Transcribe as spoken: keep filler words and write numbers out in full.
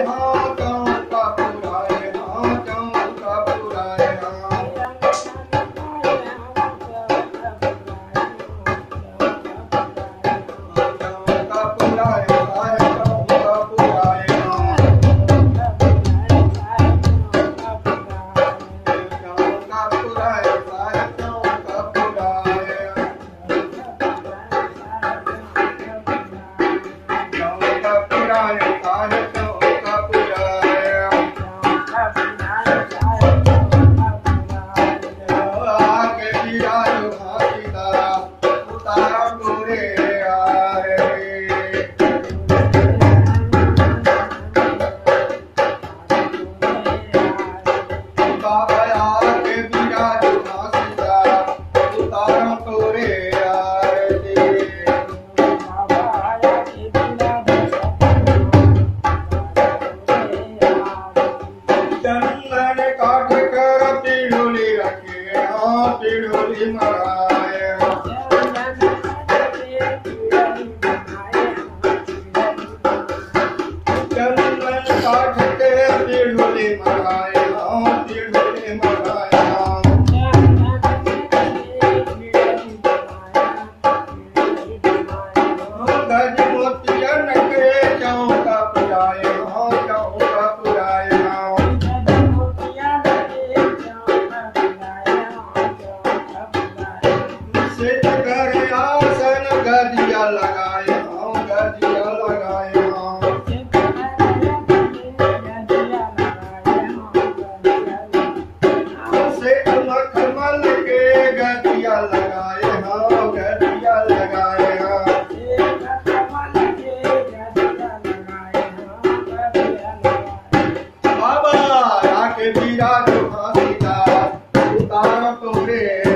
हाँ चौका पुराए हाँ चौका पुराए हाँ चौका पुराए सारे चौका पुराए हाँ चौका पुराए सारे चौका पुराए चौका पुराए सारे चौका पुराए आगे बिराजो हाथी तारा उतारा गोरे आए बाबा आगे बिराजो हाथी तारा उतारा गोरे आए चंदन काट कर तिड़ोली रखे हाँ तिड़ोली मराए चंदन काट के तिड़ोली मराए हाँ तिड़ोली मराए हाँ गज मोतियन के चौका पुराए हाँ चौका पुराए हाँ सिद्ध कर आसन गदिया लगाए हाँ गदिया लगाए हाँ सिद्ध मखमल के गदिया लगाए हाँ गदिया लगाए हाँ बाबा आके बिराजो हाथी तारा उतारा तोरे